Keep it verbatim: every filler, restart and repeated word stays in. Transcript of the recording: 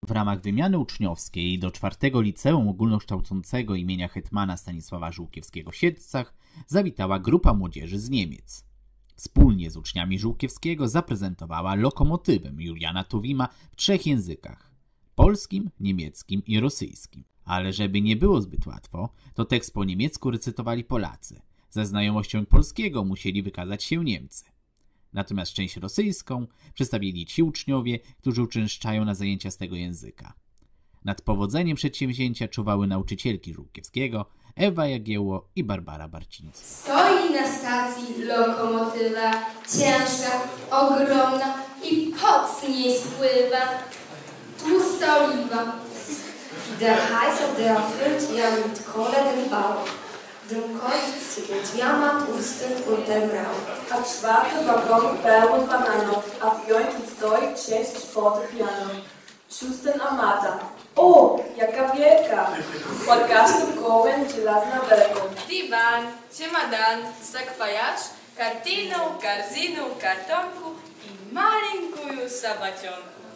W ramach wymiany uczniowskiej do czwartego Liceum Ogólnokształcącego imienia hetmana Stanisława Żółkiewskiego w Siedlcach zawitała grupa młodzieży z Niemiec. Wspólnie z uczniami Żółkiewskiego zaprezentowała lokomotywę Juliana Tuwima w trzech językach – polskim, niemieckim i rosyjskim. Ale żeby nie było zbyt łatwo, to tekst po niemiecku recytowali Polacy. Ze znajomością polskiego musieli wykazać się Niemcy. Natomiast część rosyjską przedstawili ci uczniowie, którzy uczęszczają na zajęcia z tego języka. Nad powodzeniem przedsięwzięcia czuwały nauczycielki Żółkiewskiego Ewa Jagiełło i Barbara Barcińska. Stoi na stacji lokomotywa, ciężka, ogromna i pot z niej spływa. Tłusta oliwa. Der Heißer, der erfüllt ja mit Kohle den Bauch. Drum kreuzt Diamant ustęp und den Rauch. A czwarty wagon pełen bananów, a w piątym stoi sześć fortepianów. Szóstym armata. O, jaka wielka! Pod każdym kołem żelazna belka. Dywan, czemadan, sakwajaż, kartinu, karzynu, kartonku i maleńkuju sabacionku.